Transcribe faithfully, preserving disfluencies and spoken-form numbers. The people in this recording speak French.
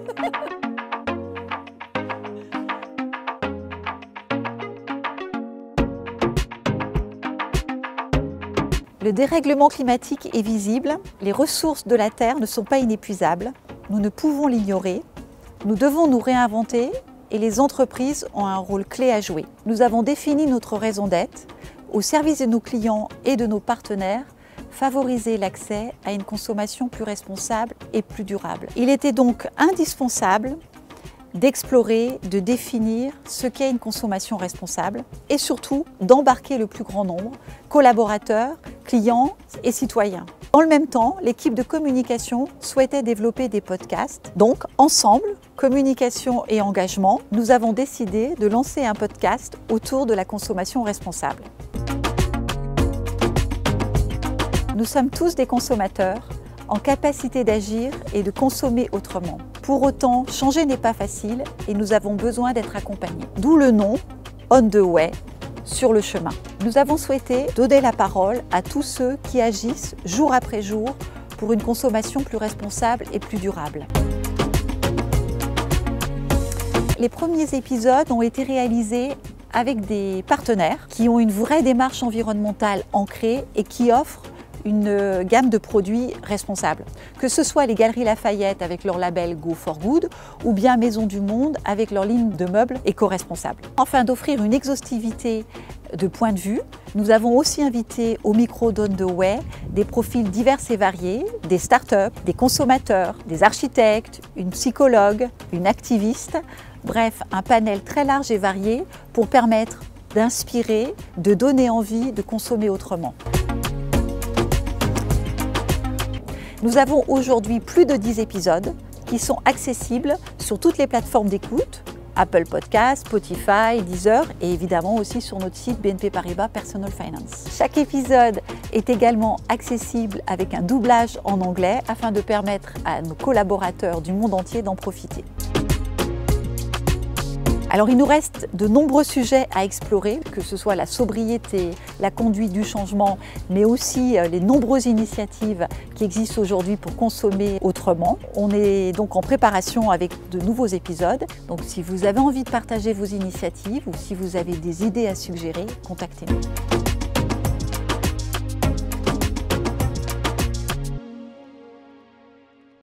Le dérèglement climatique est visible, les ressources de la Terre ne sont pas inépuisables, nous ne pouvons l'ignorer, nous devons nous réinventer et les entreprises ont un rôle clé à jouer. Nous avons défini notre raison d'être au service de nos clients et de nos partenaires, favoriser l'accès à une consommation plus responsable et plus durable. Il était donc indispensable d'explorer, de définir ce qu'est une consommation responsable et surtout d'embarquer le plus grand nombre, collaborateurs, clients et citoyens. Dans le même temps, l'équipe de communication souhaitait développer des podcasts. Donc, ensemble, communication et engagement, nous avons décidé de lancer un podcast autour de la consommation responsable. Nous sommes tous des consommateurs en capacité d'agir et de consommer autrement. Pour autant, changer n'est pas facile et nous avons besoin d'être accompagnés. D'où le nom On the Way, sur le chemin. Nous avons souhaité donner la parole à tous ceux qui agissent jour après jour pour une consommation plus responsable et plus durable. Les premiers épisodes ont été réalisés avec des partenaires qui ont une vraie démarche environnementale ancrée et qui offrent une gamme de produits responsables. Que ce soit les Galeries Lafayette avec leur label Go for Good ou bien Maison du Monde avec leur ligne de meubles éco-responsables. Afin d'offrir une exhaustivité de points de vue, nous avons aussi invité au micro d'On the Way des profils divers et variés, des startups, des consommateurs, des architectes, une psychologue, une activiste, bref, un panel très large et varié pour permettre d'inspirer, de donner envie de consommer autrement. Nous avons aujourd'hui plus de dix épisodes qui sont accessibles sur toutes les plateformes d'écoute, Apple Podcasts, Spotify, Deezer et évidemment aussi sur notre site B N P Paribas Personal Finance. Chaque épisode est également accessible avec un doublage en anglais afin de permettre à nos collaborateurs du monde entier d'en profiter. Alors il nous reste de nombreux sujets à explorer, que ce soit la sobriété, la conduite du changement, mais aussi les nombreuses initiatives qui existent aujourd'hui pour consommer autrement. On est donc en préparation avec de nouveaux épisodes. Donc si vous avez envie de partager vos initiatives ou si vous avez des idées à suggérer, contactez-nous.